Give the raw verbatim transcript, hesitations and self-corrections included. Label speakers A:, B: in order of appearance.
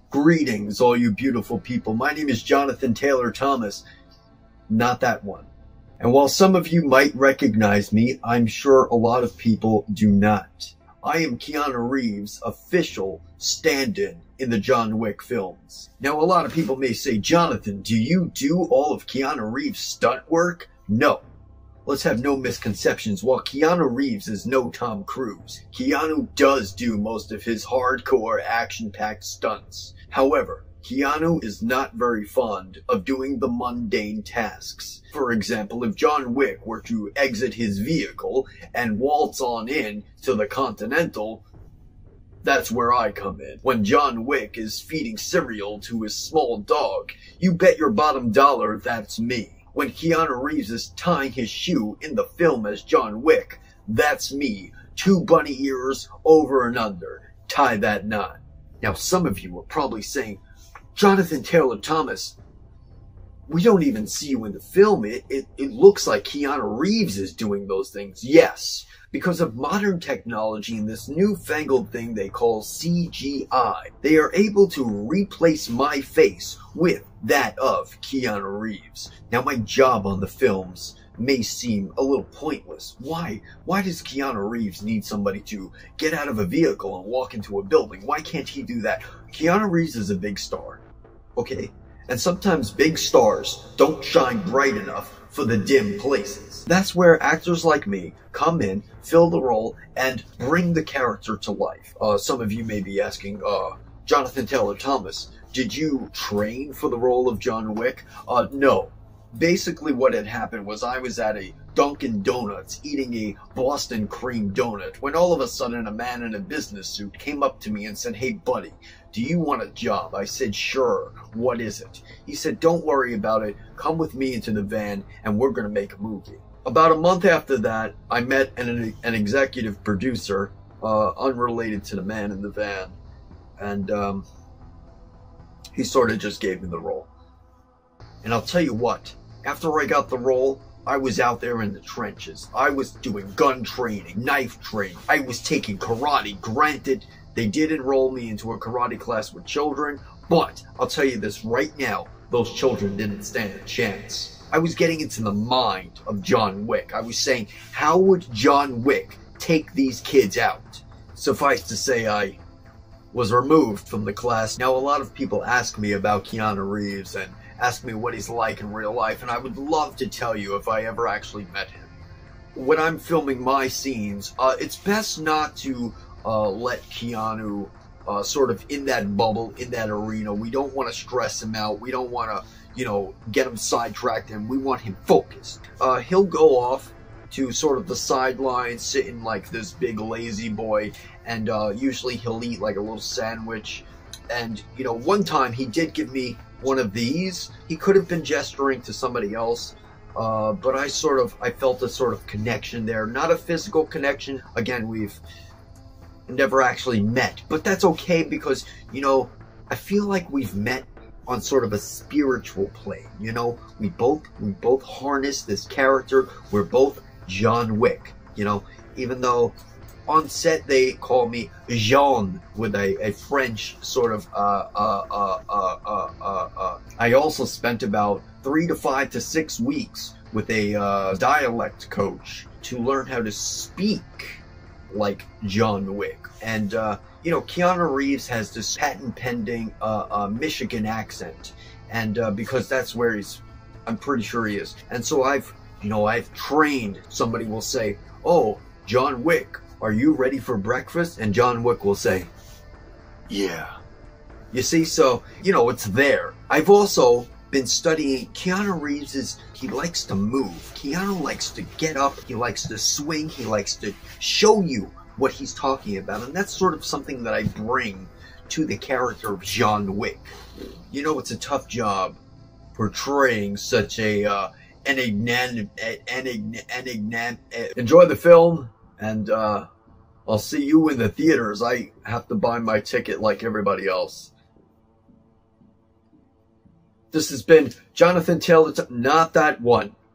A: Greetings, all you beautiful people. My name is Jonathan Taylor Thomas. Not that one. And while some of you might recognize me, I'm sure a lot of people do not. I am Keanu Reeves' official stand-in in the John Wick films. Now, a lot of people may say, Jonathan, do you do all of Keanu Reeves' stunt work? No. Let's have no misconceptions. While Keanu Reeves is no Tom Cruise, Keanu does do most of his hardcore, action-packed stunts. However, Keanu is not very fond of doing the mundane tasks. For example, if John Wick were to exit his vehicle and waltz on in to the Continental, that's where I come in. When John Wick is feeding cereal to his small dog, you bet your bottom dollar that's me. When Keanu Reeves is tying his shoe in the film as John Wick, that's me. Two bunny ears over and under. Tie that knot. Now, some of you are probably saying, Jonathan Taylor Thomas, we don't even see you in the film. It, it, it looks like Keanu Reeves is doing those things. Yes, because of modern technology and this newfangled thing they call C G I, they are able to replace my face with that of Keanu Reeves. Now, my job on the films may seem a little pointless. Why? Why does Keanu Reeves need somebody to get out of a vehicle and walk into a building? Why can't he do that? Keanu Reeves is a big star, okay? And sometimes big stars don't shine bright enough for the dim places. That's where actors like me come in, fill the role, and bring the character to life. Uh, some of you may be asking, uh, Jonathan Taylor Thomas, did you train for the role of John Wick? Uh, no. Basically what had happened was I was at a Dunkin' Donuts eating a Boston cream donut when all of a sudden a man in a business suit came up to me and said, hey buddy, do you want a job? I said, sure. What is it? He said, don't worry about it. Come with me into the van and we're going to make a movie. About a month after that, I met an, an executive producer, uh, unrelated to the man in the van. And um, he sort of just gave me the role. And I'll tell you what, after I got the role, I was out there in the trenches. I was doing gun training, knife training. I was taking karate. Granted, they did enroll me into a karate class with children, but I'll tell you this right now, those children didn't stand a chance. I was getting into the mind of John Wick. I was saying, how would John Wick take these kids out? Suffice to say, I was removed from the class. Now, a lot of people ask me about Keanu Reeves and ask me what he's like in real life, and I would love to tell you if I ever actually met him. When I'm filming my scenes, uh, it's best not to uh, let Keanu uh, sort of in that bubble, in that arena. We don't want to stress him out. We don't want to, you know, get him sidetracked, and we want him focused. Uh, he'll go off to sort of the sidelines, sitting like this big lazy boy, and uh, usually he'll eat like a little sandwich. And, you know, one time he did give me one of these. He could have been gesturing to somebody else, uh, but I sort of, I felt a sort of connection there. Not a physical connection. Again, we've never actually met, but that's okay because, you know, I feel like we've met on sort of a spiritual plane, you know? We both, we both harness this character. We're both John Wick, you know, even though on set they call me Jean with a, a French sort of uh, uh, uh, uh, uh, uh, uh. I also spent about three to five to six weeks with a uh, dialect coach to learn how to speak like John Wick. And uh, you know, Keanu Reeves has this patent pending uh, uh, Michigan accent, and uh, because that's where he's, I'm pretty sure he is. And so I've, you know, I've trained. Somebody will say, oh, John Wick, are you ready for breakfast? And John Wick will say, yeah. You see, so, you know, it's there. I've also been studying Keanu Reeves. Is, he likes to move. Keanu likes to get up. He likes to swing. He likes to show you what he's talking about. And that's sort of something that I bring to the character of John Wick. You know, it's a tough job portraying such a, uh, enigmatic, enigmatic, enigmatic. Enjoy the film. And uh, I'll see you in the theaters. I have to buy my ticket like everybody else. This has been Jonathan Taylor, not that one.